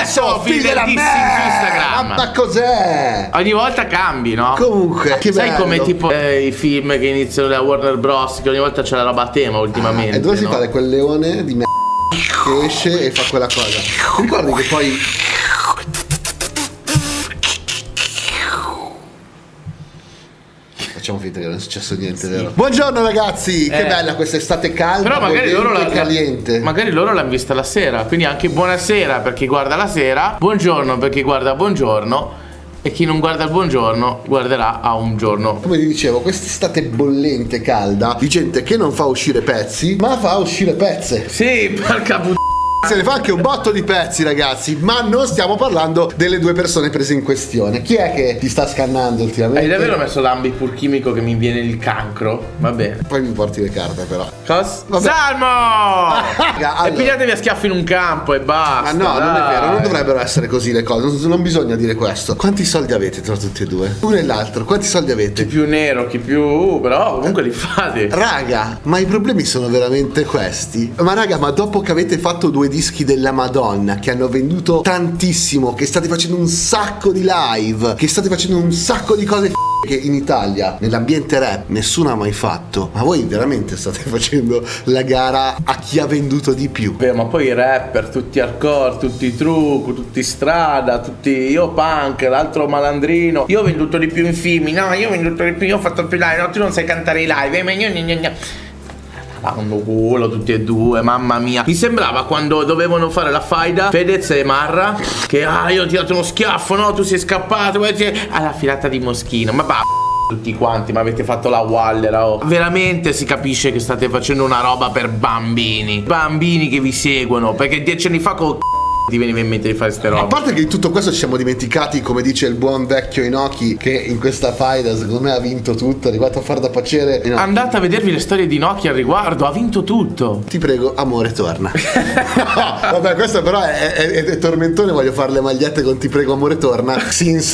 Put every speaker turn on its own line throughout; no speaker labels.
adesso figli della
su Instagram.
Ma cos'è?
Ogni volta cambi, no?
Comunque, che
sai
bello.
come tipo i film che iniziano da Warner Bros. Che ogni volta c'è la roba a tema ultimamente.
E dove si
no?
fare quel leone di che esce e fa quella cosa. Ti ricordi che poi facciamo finta che non è successo niente, vero? Buongiorno ragazzi, che bella questa estate calda.
Però magari loro
caliente.
magari loro l'hanno vista la sera. Quindi anche buonasera per chi guarda la sera, buongiorno per chi guarda buongiorno. E chi non guarda il buongiorno guarderà a un giorno.
Come vi dicevo, quest'estate bollente e calda di gente che non fa uscire pezzi, ma fa uscire pezze.
Sì, porca puttana.
Se ne fa anche un botto di pezzi, ragazzi. Ma non stiamo parlando delle due persone prese in questione. Chi è che ti sta scannando ultimamente?
Hai davvero messo l'ambipur chimico che mi viene il cancro? Va bene.
Poi mi porti le carte, però.
Cos?
Vabbè.
Salmo!
Allora.
E pigliatevi a schiaffi in un campo e basta.
Ma no, non è
dai.
vero, non dovrebbero essere così le cose. Non bisogna dire questo. Quanti soldi avete tra tutti e due? Uno e l'altro, quanti soldi avete?
Chi più nero, chi più. Però comunque li fate.
Raga, ma i problemi sono veramente questi? Ma raga, ma dopo che avete fatto 2 dischi della Madonna, che hanno venduto tantissimo, che state facendo un sacco di live, che state facendo un sacco di cose che in Italia, nell'ambiente rap, nessuno ha mai fatto, ma voi veramente state facendo la gara a chi ha venduto di più?
Beh, ma poi i rapper, tutti hardcore, tutti trucco, tutti strada, tutti io punk, l'altro malandrino. Io ho venduto di più in film, no, io ho venduto di più, io ho fatto più live, no, tu non sai cantare i live, ma io fanno culo tutti e due, mamma mia. Mi sembrava quando dovevano fare la faida Fedez e Marra, che io ho tirato uno schiaffo, no, tu sei scappato alla filata di Moschino. Ma tutti quanti, ma avete fatto la Wallera, oh. Veramente si capisce che state facendo una roba per bambini che vi seguono, perché 10 anni fa ti veniva in mente di fare ste robe.
A parte che di tutto questo ci siamo dimenticati, come dice il buon vecchio Inoki, che in questa faida secondo me ha vinto tutto, è arrivato a far da piacere. No.
Andate a vedervi le storie di Inoki al riguardo, ha vinto tutto.
Ti prego, amore, torna. No, vabbè, questo però è tormentone, voglio fare le magliette con ti prego, amore, torna since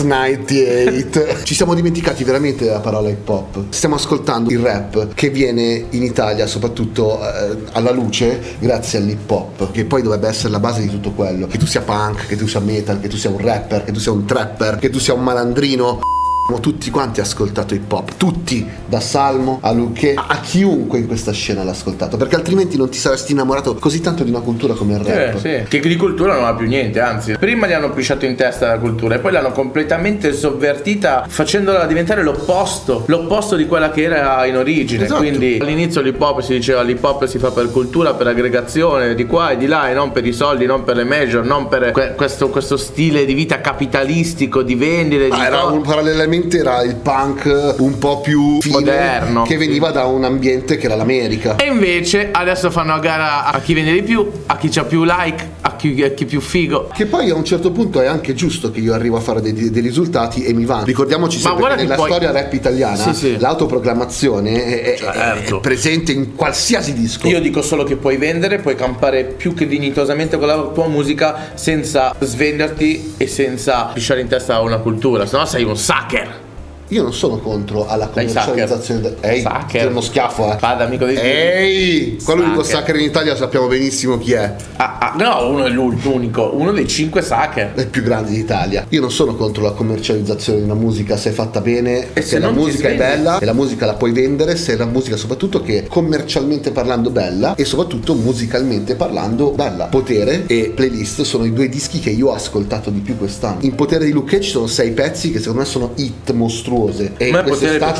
98. Ci siamo dimenticati veramente della parola hip hop. Stiamo ascoltando il rap che viene in Italia soprattutto alla luce grazie all'hip hop, che poi dovrebbe essere la base di tutto quello. Che tu sia punk, che tu sia metal, che tu sia un rapper, che tu sia un trapper, che tu sia un malandrino. Abbiamo tutti quanti ascoltato hip hop, tutti, da Salmo a Luché, a chiunque in questa scena l'ha ascoltato, perché altrimenti non ti saresti innamorato così tanto di una cultura come il rap.
Sì. Che di cultura non ha più niente, anzi prima gli hanno pisciato in testa la cultura e poi l'hanno completamente sovvertita, facendola diventare l'opposto di quella che era in origine.
Esatto.
Quindi all'inizio l'hip hop si diceva l'hip hop si fa per cultura, per aggregazione di qua e di là, e non per i soldi, non per le major, non per questo stile di vita capitalistico di vendite.
Parallelamente era il punk un po' più fine,
moderno,
che veniva da un ambiente che era l'America.
E invece adesso fanno a gara a chi vende di più, a chi c'ha più like, a chi più figo.
Che poi a un certo punto è anche giusto che io arrivo a fare dei risultati e mi vanno. Ricordiamoci sempre che nella storia rap italiana l'autoproclamazione è presente in qualsiasi disco.
Io dico solo che puoi vendere, puoi campare più che dignitosamente con la tua musica senza svenderti e senza pisciare in testa a una cultura, sennò sei un sucker.
Io non sono contro alla commercializzazione. Ehi,
sucker.
Uno schiaffo,
Vada, amico di
ehi, l'unico sucker in Italia sappiamo benissimo chi è.
No, uno è l'unico, uno dei 5 sucker.
È il più grande d'Italia. Io non sono contro la commercializzazione di una musica se è fatta bene, e se la musica è bella e la musica la puoi vendere, se è la musica soprattutto che è commercialmente parlando bella e soprattutto musicalmente parlando bella. Potere e Playlist sono i 2 dischi che io ho ascoltato di più quest'anno. In Potere di Luché ci sono 6 pezzi che secondo me sono hit mostruosi. E quest'estate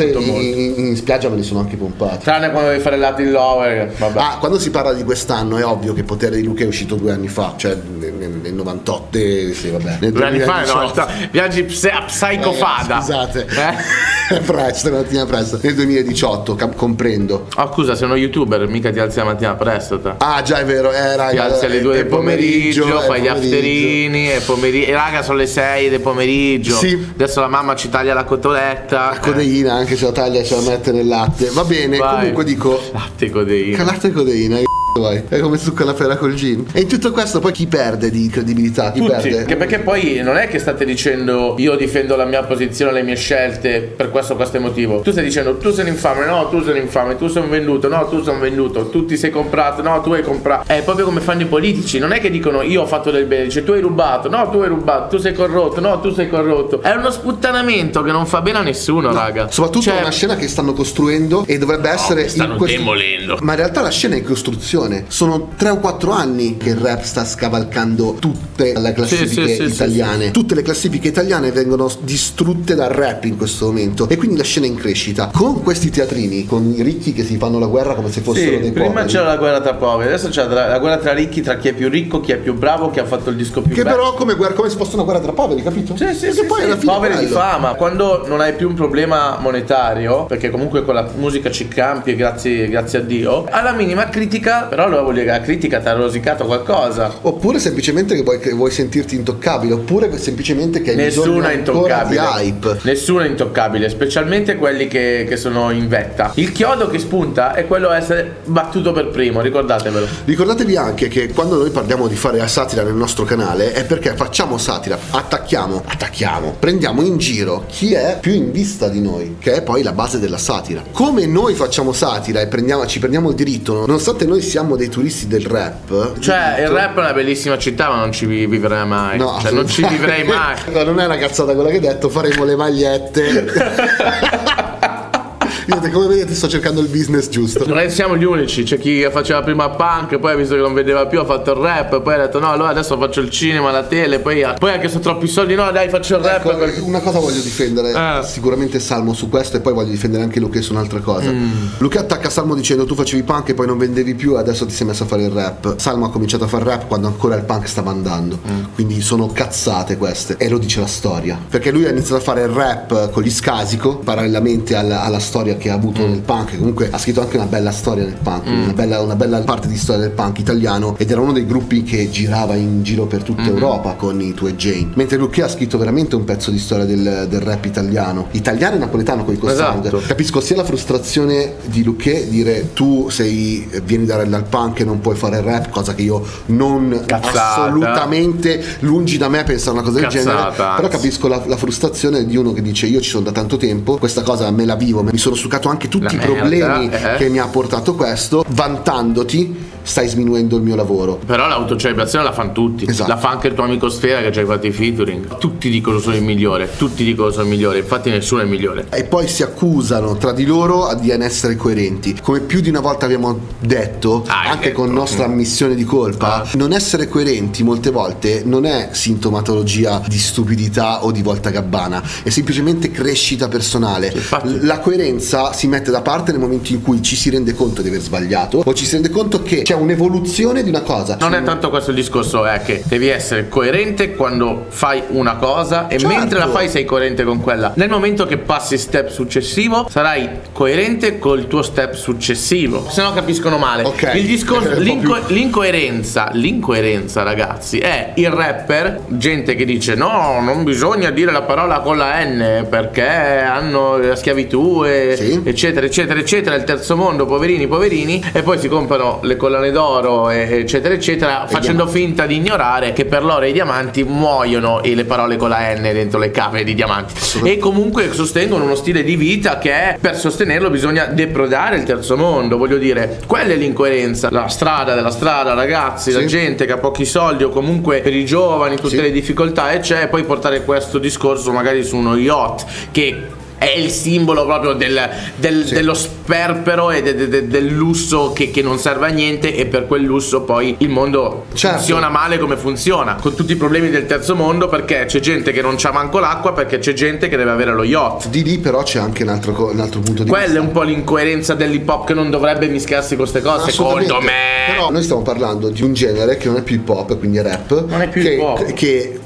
in spiaggia me li sono anche pompati.
Tranne quando devi fare Latin Lover, vabbè.
Quando si parla di quest'anno è ovvio che Potere di Luca è uscito 2 anni fa, cioè nel 98, sì vabbè, nel
2 anni fa, viaggi a Psychofada.
Scusate, presto, la mattina presto. Nel 2018, comprendo.
Scusa, sei uno youtuber, mica ti alzi la mattina presto te.
Già è vero,
ti alzi alle 2 del pomeriggio, fai gli afterini e raga sono le 6 del pomeriggio.
Sì.
Adesso la mamma ci taglia la cotoletta.
La codeina, anche se la taglia ce la mette nel latte. Va bene, comunque dico
latte e codeina.
Latte e codeina. vai. È come zucca la pera col gin. E in tutto questo poi chi perde di credibilità? Chi
Tutti,
perde?
anche perché poi non è che state dicendo io difendo la mia posizione, le mie scelte per questo motivo. Tu stai dicendo tu sei un infame, no tu sei un infame, tu sei un venduto, no tu sei un venduto, tu ti sei comprato, no tu hai comprato. È proprio come fanno i politici, non è che dicono io ho fatto del bene, dice tu hai rubato, no tu hai rubato, tu sei corrotto, no tu sei corrotto. È uno sputtanamento che non fa bene a nessuno, raga.
Soprattutto è una scena che stanno costruendo e dovrebbe essere
stanno demolendo.
Ma in realtà la scena è in costruzione. Sono 3 o 4 anni che il rap sta scavalcando tutte le classifiche italiane. Tutte le classifiche italiane vengono distrutte dal rap in questo momento. E quindi la scena è in crescita. Con questi teatrini, con i ricchi che si fanno la guerra come se fossero dei
prima
poveri.
c'era la guerra tra poveri, adesso c'è la guerra tra ricchi, tra chi è più ricco, chi è più bravo, chi ha fatto il disco più bello.
Che però come se fosse una guerra tra poveri, capito?
Sì,
poi alla fine
poveri di fama. Quando non hai più un problema monetario, perché comunque con la musica ci campi e grazie a Dio, alla minima critica, però allora vuol dire che la critica ti ha rosicato qualcosa.
Oppure semplicemente che vuoi sentirti intoccabile, oppure semplicemente che hai
Nessuno è intoccabile.
Di hype.
Nessuno è intoccabile, specialmente quelli che sono in vetta. Il chiodo che spunta è quello a essere battuto per primo, ricordatevelo.
Ricordatevi anche che quando noi parliamo di fare satira nel nostro canale è perché facciamo satira, attacchiamo, prendiamo in giro chi è più in vista di noi, che è poi la base della satira. Come noi facciamo satira e ci prendiamo il diritto, nonostante noi siamo dei turisti del rap.
Cioè il rap è una bellissima città, ma non ci vivrei mai.
No,
cioè non ci vivrei mai.
No, non è una cazzata quella che hai detto, faremo le magliette. Come vedete sto cercando il business giusto.
Non siamo gli unici, c'è chi faceva prima punk, poi ha visto che non vedeva più, ha fatto il rap, poi ha detto no, allora adesso faccio il cinema, la tele, poi anche se ho troppi soldi, no dai faccio il rap.
Ecco, una cosa voglio difendere sicuramente Salmo su questo, e poi voglio difendere anche Luque su un'altra cosa. Luque attacca Salmo dicendo tu facevi punk e poi non vendevi più, adesso ti sei messo a fare il rap. Salmo ha cominciato a fare rap quando ancora il punk stava andando, quindi sono cazzate queste, e lo dice la storia, perché lui ha iniziato a fare il rap con gli Scasico parallelamente alla storia che ha avuto nel punk. Comunque ha scritto anche una bella storia nel punk, una bella parte di storia del punk italiano, ed era uno dei gruppi che girava in giro per tutta Europa con i Two Jane, mentre Luque ha scritto veramente un pezzo di storia del rap italiano e napoletano con i Costang.
Esatto.
Capisco sia la frustrazione di Luque dire tu vieni dal punk e non puoi fare rap, cosa che io non assolutamente, lungi da me pensare una cosa del genere, però capisco la frustrazione di uno che dice io ci sono da tanto tempo, questa cosa me la vivo, mi sono succato anche tutti i problemi che mi ha portato questo, vantandoti stai sminuendo il mio lavoro.
Però l'autocelebrazione la fanno tutti, la fa anche il tuo amico Sfera che ci hai fatto i featuring, tutti dicono sono il migliore, infatti nessuno è il migliore.
E poi si accusano tra di loro di non essere coerenti, come più di una volta abbiamo detto, anche con nostra ammissione di colpa. Non essere coerenti molte volte non è sintomatologia di stupidità o di voltagabbana, è semplicemente crescita personale. La coerenza si mette da parte nel momento in cui ci si rende conto di aver sbagliato, o ci si rende conto che c'è un'evoluzione di una cosa.
Non è tanto questo il discorso, è che devi essere coerente quando fai una cosa e mentre la fai sei coerente con quella. Nel momento che passi step successivo sarai coerente col tuo step successivo, se no capiscono male. Il discorso, l'incoerenza ragazzi è il rapper, gente che dice no, non bisogna dire la parola con la N perché hanno la schiavitù eccetera eccetera eccetera, il terzo mondo, poverini, e poi si comprano le collane d'oro eccetera eccetera, facendo finta di ignorare che per l'oro e i diamanti muoiono e le parole con la N dentro le cave di diamanti, e comunque sostengono uno stile di vita che è, per sostenerlo bisogna depredare il terzo mondo. Voglio dire, quella è l'incoerenza, la strada della strada, ragazzi, la gente che ha pochi soldi o comunque per i giovani tutte le difficoltà e poi portare questo discorso magari su uno yacht che è il simbolo proprio dello sperpero e del lusso che non serve a niente, e per quel lusso poi il mondo funziona male come funziona, con tutti i problemi del terzo mondo, perché c'è gente che non c'ha manco l'acqua, perché c'è gente che deve avere lo yacht.
Di lì però c'è anche un altro punto di vista.
Quella è un po' l'incoerenza dell'hip hop, che non dovrebbe mischiarsi con queste cose, secondo me.
Però noi stiamo parlando di un genere che non è più hip hop, quindi è rap,
non è più hip hop,
che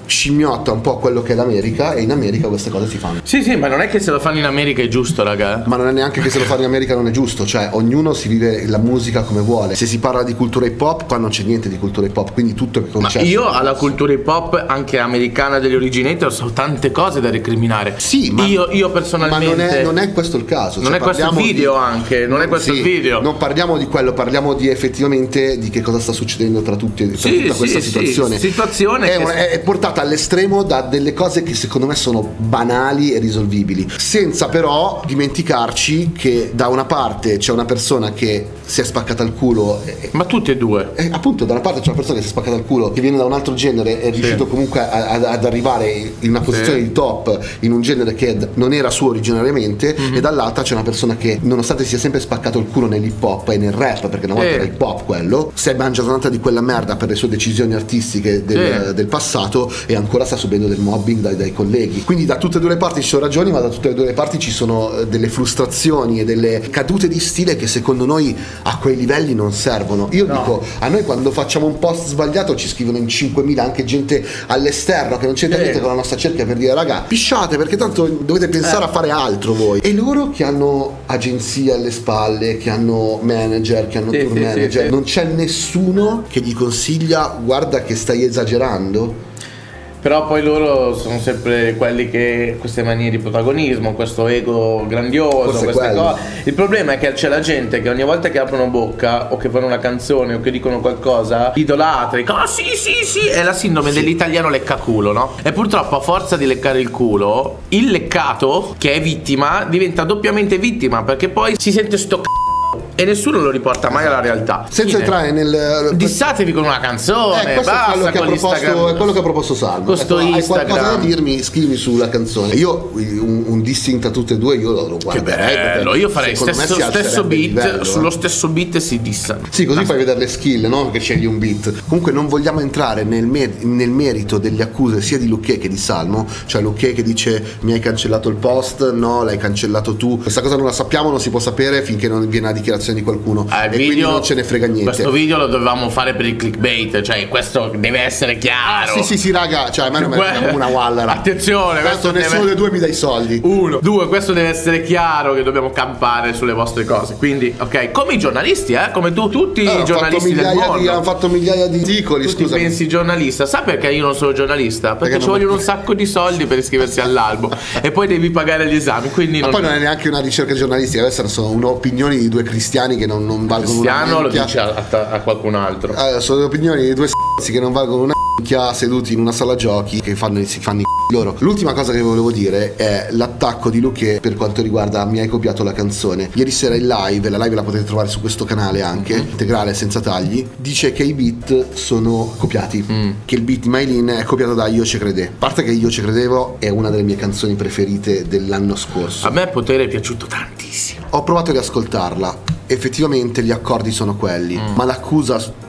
scimmiotta un po' quello che è l'America, e in America queste cose si fanno.
Sì, ma non è che se lo fanno in America è giusto, raga.
Ma non è neanche che se lo fanno in America non è giusto, cioè ognuno si vive la musica come vuole. Se si parla di cultura hip hop, qua non c'è niente di cultura hip hop, quindi tutto è concesso.
Ma io alla cultura hip hop anche americana degli originator so tante cose da recriminare.
Sì, ma
io personalmente
ma non è questo il caso.
Non
cioè,
è questo il video anche, non è questo il video.
Non parliamo di quello, parliamo di effettivamente di che cosa sta succedendo tra tutti, tra tutta questa situazione. È portata all'estremo da delle cose che secondo me sono banali e risolvibili, senza però dimenticarci che da una parte c'è una persona che si è spaccata il culo,
ma tutte e due,
appunto, da una parte c'è una persona che si è spaccata il culo, che viene da un altro genere, è riuscito comunque ad arrivare in una posizione di top in un genere che non era suo originariamente, e dall'altra c'è una persona che, nonostante sia sempre spaccato il culo nell'hip hop e nel rap, perché una volta era hip hop quello, si è mangiato tanta di quella merda per le sue decisioni artistiche del passato, e ancora sta subendo del mobbing dai colleghi. Quindi da tutte e due le parti ci sono ragioni, ma da tutte e due le parti ci sono delle frustrazioni e delle cadute di stile che secondo noi a quei livelli non servono. Io dico, a noi quando facciamo un post sbagliato ci scrivono in 5.000 anche gente all'esterno che non c'entra niente con la nostra cerchia, per dire raga, pisciate, perché tanto dovete pensare a fare altro voi. E loro che hanno agenzie alle spalle, che hanno manager, che hanno tour manager, non c'è nessuno che gli consiglia guarda che stai esagerando.
Però poi loro sono sempre quelli che queste manie di protagonismo, questo ego grandioso, queste cose. Il problema è che c'è la gente che ogni volta che aprono bocca o che fanno una canzone o che dicono qualcosa idolatra, dicono sì, è la sindrome dell'italiano leccaculo, no? E purtroppo a forza di leccare il culo, il leccato che è vittima diventa doppiamente vittima, perché poi si sente sto e nessuno lo riporta mai alla realtà.
Senza entrare nel
dissatevi con una canzone, basta con l'Instagram.
È quello che ha proposto Salmo.
Questo
hai
Instagram.
qualcosa da dirmi, scrivimi sulla canzone. Io un dissing tra tutte e due io lo guarderei.
Che bello, io farei stesso beat livello, sullo stesso beat si dissano.
Sì, così fai vedere le skill, no? Che scegli un beat. Comunque non vogliamo entrare nel merito delle accuse sia di Luché che di Salmo. Cioè Luché che dice mi hai cancellato il post, no, l'hai cancellato tu. Questa cosa non la sappiamo, non si può sapere finché non viene la dichiarazione di qualcuno, e quindi non ce ne frega niente.
Questo video lo dovevamo fare per il clickbait, cioè questo deve essere chiaro.
Sì raga, cioè a me non mi una Waller.
Attenzione,
questo nessuno dei due mi dà i soldi.
1, 2, questo deve essere chiaro che dobbiamo campare sulle vostre cose. Quindi, ok, come i giornalisti, come tutti i giornalisti del mondo.
Hanno fatto migliaia di articoli,
scusa. Tu pensi giornalista? Sai perché io non sono giornalista? Perché ci vogliono un sacco di soldi per iscriversi all'albo e poi devi pagare gli esami, quindi
poi non è neanche una ricerca giornalistica, queste sono opinioni di due cristiani che non valgono
Cristiano
una
lo dice a qualcun altro.
Sono le opinioni di due s***i che non valgono una minchia, seduti in una sala giochi, che si fanno i loro. L'ultima cosa che volevo dire è l'attacco di Luché per quanto riguarda mi hai copiato la canzone. Ieri sera in live, la live la potete trovare su questo canale anche, integrale senza tagli, dice che i beat sono copiati, che il beat di Maylin è copiato da Io ci crede. A parte che Io ci credevo è una delle mie canzoni preferite dell'anno scorso.
A me Potere è piaciuto tantissimo.
Ho provato ad ascoltarla, effettivamente gli accordi sono quelli, ma l'accusa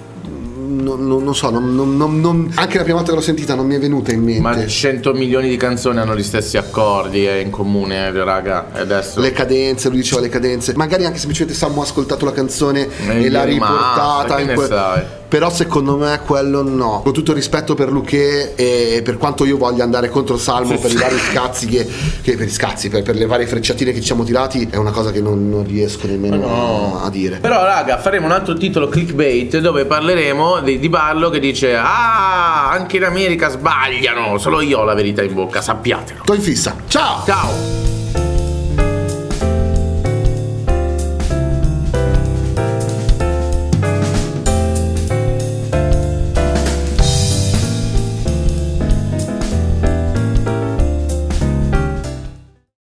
non so, anche la prima volta che l'ho sentita non mi è venuta in mente.
Ma 100 milioni di canzoni hanno gli stessi accordi in comune, raga. Adesso
le cadenze, lui diceva le cadenze. Magari anche semplicemente Sammo ha ascoltato la canzone e l'ha riportata però secondo me quello no. Con tutto il rispetto per Luché e per quanto io voglia andare contro Salmo per i vari scazzi per le varie frecciatine che ci siamo tirati, è una cosa che non riesco nemmeno a dire.
Però raga, faremo un altro titolo clickbait dove parleremo di Barlo che dice anche in America sbagliano, solo io ho la verità in bocca, sappiatelo.
Sto in fissa. Ciao.